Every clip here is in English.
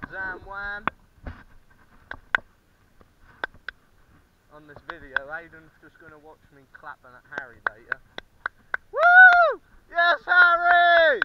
Zam Wham. On this video, Aiden's just going to watch me clapping at Harry later. Woo! Yes, Harry!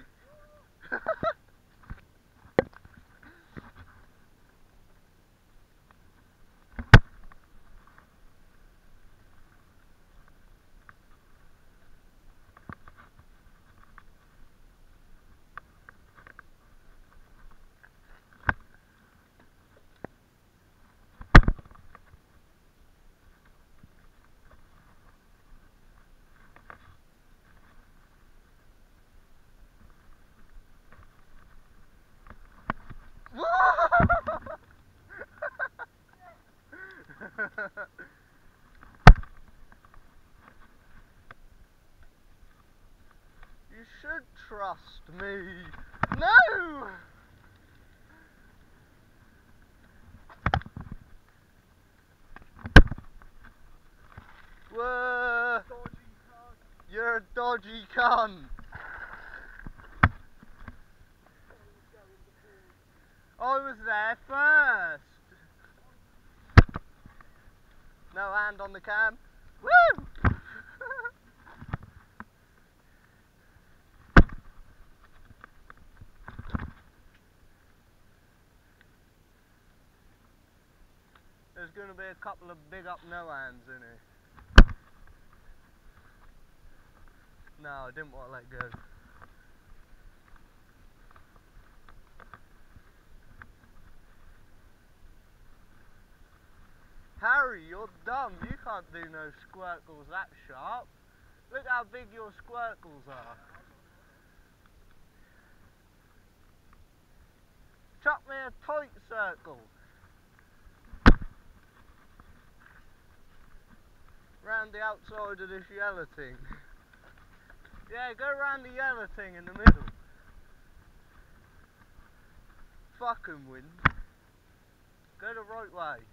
You should trust me. No! Whoa! You're a dodgy cunt. I was there first. No hand on the cam. Woo! There's going to be a couple of big up no hands in here. No, I didn't want to let go. Harry, you're dumb. You can't do no squircles that sharp. Look how big your squircles are. Chuck me a tight circle. Round the outside of this yellow thing. Yeah, go round the yellow thing in the middle. Fucking wind. Go the right way.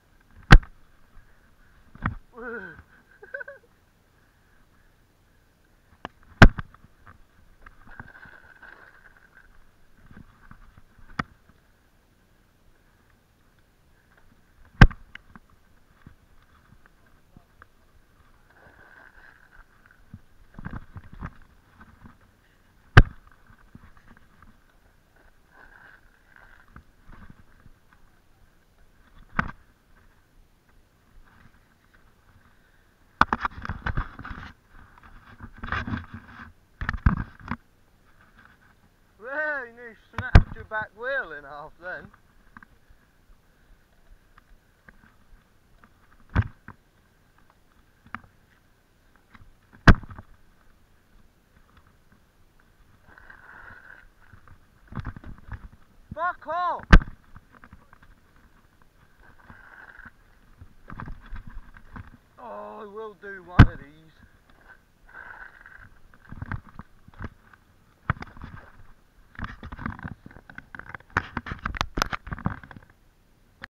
Well, you nearly snapped your back wheel in half then. Fuck off! Oh, I will do one of these.